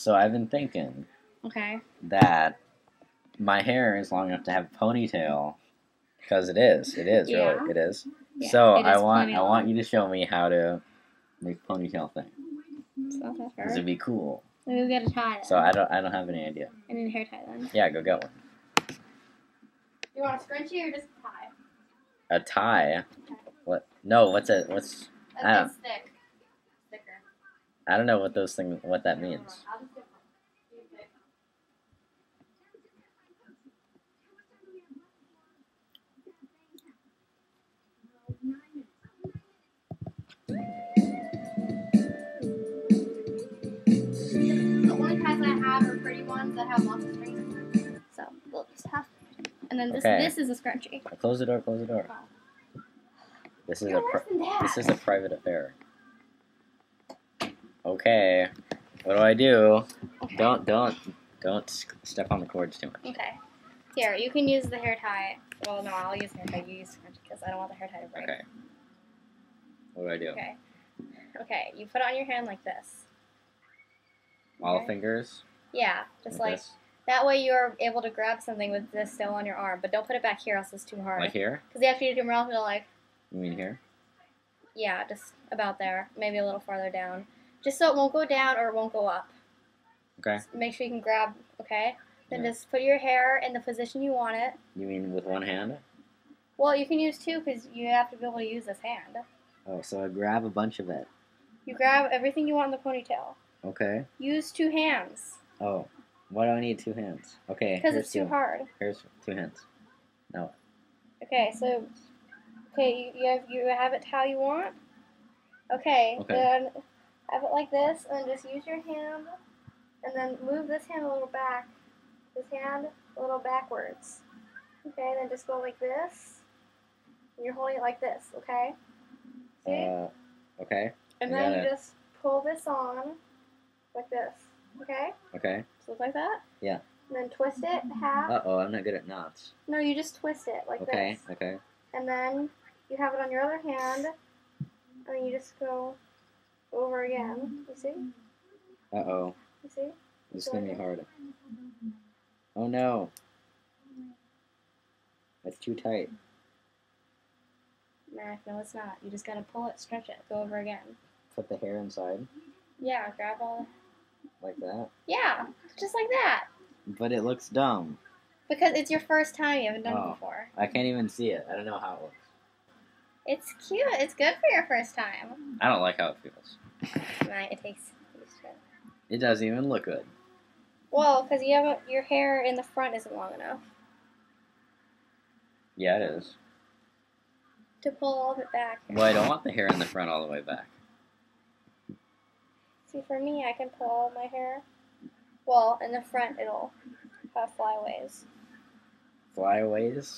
So I've been thinking Okay. that my hair is long enough to have a ponytail, because it is. It is, Yeah. really. It is. Yeah, so it is I want plenty long. you to show me how to make a ponytail thing. It's not that Because hard. it'd be cool. Let me get a tie then. So I don't have any idea. I need a hair tie then. Yeah, go get one. You want a scrunchie or just a tie? A tie? Okay. What? No, what's It's thick. Thicker. I don't know what those things, what that means. I'll just get one. The only ties I have are pretty ones that have lots of strings. So we'll just have. And then this is a scrunchie. Close the door. Close the door. Oh. This is This is a private affair. Okay. What do I do? Okay. Don't step on the cords too much. Okay. Here, you can use the hair tie. Well, no, I'll use the hair tie. You use scrunchie because I don't want the hair tie to break. Okay. What do I do? Okay. Okay, you put it on your hand like this. All Okay. fingers? Yeah, just like this? that way you're able to grab something with this still on your arm, but don't put it back here else it's too hard. Like here? Because you have to do it around like, You mean here? yeah, just about there, maybe a little farther down. Just so it won't go down or it won't go up. Okay. Just make sure you can grab, okay? Then Yeah. just put your hair in the position you want it. You mean with one hand? Well, you can use two because you have to be able to use this hand. Oh, so I grab a bunch of it. You grab everything you want in the ponytail. Okay. Use two hands. Oh, why do I need two hands? Okay. Because it's too hard. Here's two hands. No. Okay, so you have it how you want. Okay. Okay. Then have it like this, and then just use your hand, and then move this hand a little back. This hand a little backwards. Okay. Then just go like this. And you're holding it like this. Okay. See? Okay. And then you just pull this on like this. Okay. Okay. So like that. Yeah. And then twist it half. Uh-oh, I'm not good at knots. No, you just twist it like Okay. this. Okay. And then you have it on your other hand, and then you just go over again. You see? Uh-oh. You see? This is going to be hard. Oh, no. That's too tight. Nah, no, it's not. You just gotta pull it, stretch it, go over again. Put the hair inside. Yeah, grab all. Like that. Yeah, just like that. But it looks dumb. Because it's your first time. You haven't done Oh. it before. I can't even see it. I don't know how it looks. It's cute. It's good for your first time. I don't like how it feels. Nah, it takes used to it. It doesn't even look good. Well, because you have your hair in the front isn't long enough Yeah, it is. to pull all of it back. Well, I don't want the hair in the front all the way back. See, for me, I can pull all my hair. Well, in the front, it'll have flyaways. Flyaways?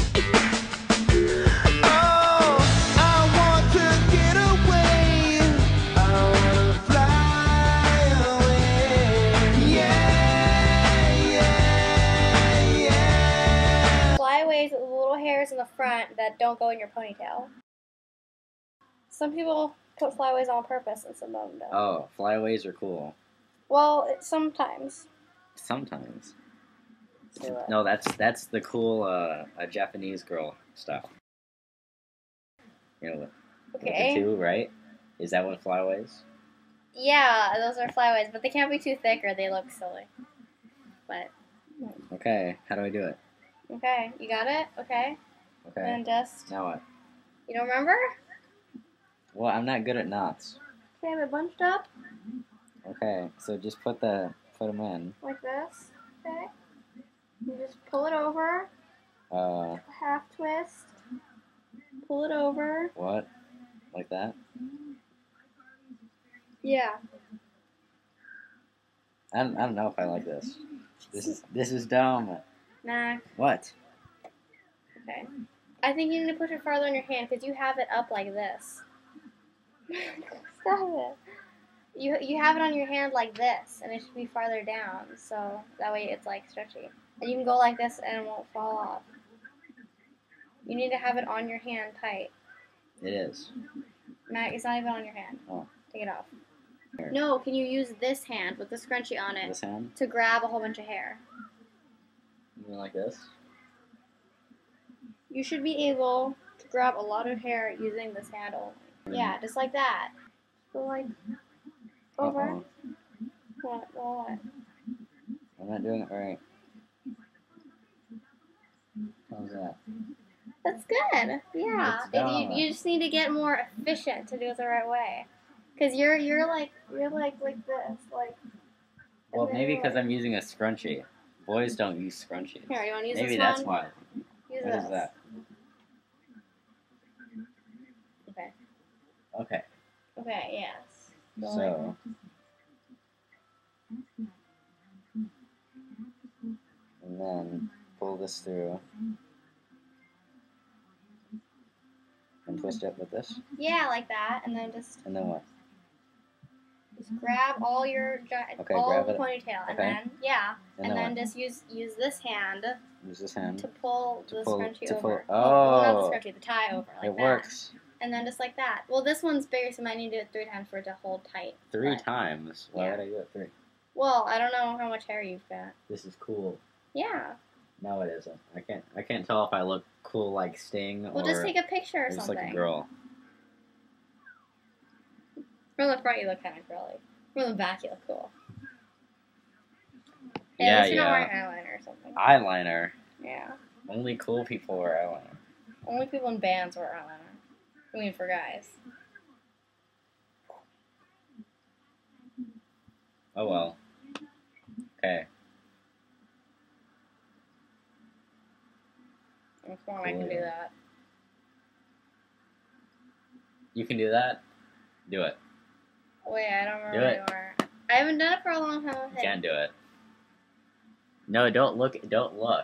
Flyaways with little hairs in the front that don't go in your ponytail. Some people put flyaways on purpose and some of them don't. Oh, flyaways are cool. Well, sometimes. Sometimes. Do it. No, that's the cool Japanese girl style. You know, Okay. the two, right? Is that what flyaways? Yeah, those are flyaways, but they can't be too thick or they look silly. But, Okay, how do I do it? okay, you got it? Okay. Okay. And just, Now what? you don't remember? Well, I'm not good at knots. Okay, have it bunched up Okay, so just put them in. like this. Okay. You just pull it over, half twist, pull it over. What? Like that? Yeah. I don't know if I like this. This is dumb. Nah. What? Okay. I think you need to push it farther on your hand because you have it up like this. Stop it. You have it on your hand like this, and it should be farther down, so that way it's like stretchy. And you can go like this and it won't fall off. You need to have it on your hand tight. It is. Matt, it's not even on your hand. Oh. Take it off. No, can you use this hand with the scrunchie on it This hand? to grab a whole bunch of hair? You mean like this? You should be able to grab a lot of hair using this hand only. Yeah, just like that. Go like over. Uh-oh. What? I'm not doing it right. How's that? That's good. Yeah. You just need to get more efficient to do it the right way. Cause you're like this, like. Well, maybe because I'm using a scrunchie. Boys don't use scrunchies. Here, you want to use Maybe this that's one? why. Use What this. is that? Okay. Okay. Okay. Yes. Go So. And then pull this through. And twist it with this. Yeah, like that, and then just And then what? grab all your Okay, all grab the it. ponytail, and Okay. then yeah, and then what? just use this hand Use this hand. to pull the scrunchie over. Oh, Well, not the scrunchie, the tie over. Like it that. works. And then just like that. Well, this one's bigger, so I might need to do it 3 times for it to hold tight. 3 but- times? Why Yeah. would I do it 3? Well, I don't know how much hair you've got. This is cool. Yeah. No, it isn't. I can't tell if I look cool like Sting We'll or just take a picture or just something. like a girl. From the front, you look kind of girly. From the back, you look cool. Hey, Yeah, at least you're not yeah. wearing eyeliner or something. Eyeliner. Yeah. Only cool people wear eyeliner. Only people in bands wear eyeliner. I mean, for guys. Oh well. Okay. Come on, I can do that. You can do that? Do it. Wait, I don't remember Do it. anymore. I haven't done it for a long time. You can do it. No, don't look. Don't look.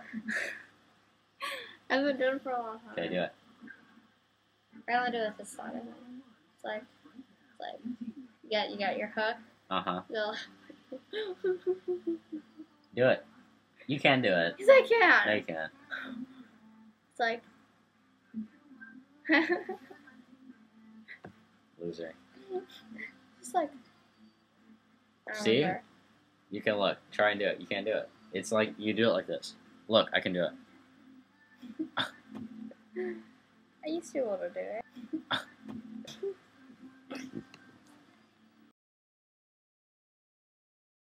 I haven't done it for a long time. Okay, do it. I only do it this side. It's like, you got your hook. Uh-huh. Go. Do it. You can do it. Yes, I can. No, you can't. It's like. Loser. Just like. I don't See? remember. You can look. Try and do it. You can't do it. It's like, you do it like this. Look, I can do it. I used to be able to do it.